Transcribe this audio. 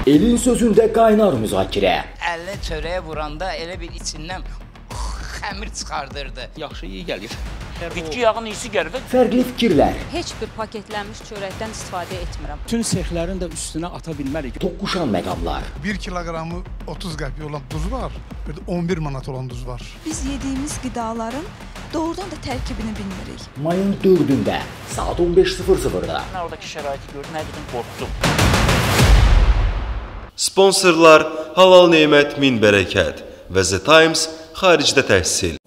Elin sözündə qaynar müzakirə. Əlini çörəyə vuranda elə bir içindən xəmir çıxardırdı. Yaxşı, iyi gəlir. Bitki yağının iyisi gəlir. Fərqli fikirlər. Heç bir paketlənmiş çörəkdən istifadə etmirəm. Bütün sexlərin də üstünə ata bilmərik. Toqquşan məqamlar. 1 kiloqramı 30 qəpik olan duz var, bir də 11 manat olan duz var. Biz yediyimiz qidaların doğrudan da tərkibini bilmirik. Mayın 4-də saat 15:00-da. Mən oradakı şəraiti gördüm, həqiqətən qorxdum. Sponsorlar Halal Nemət Min Bərəkət və The Times xaricdə təhsil.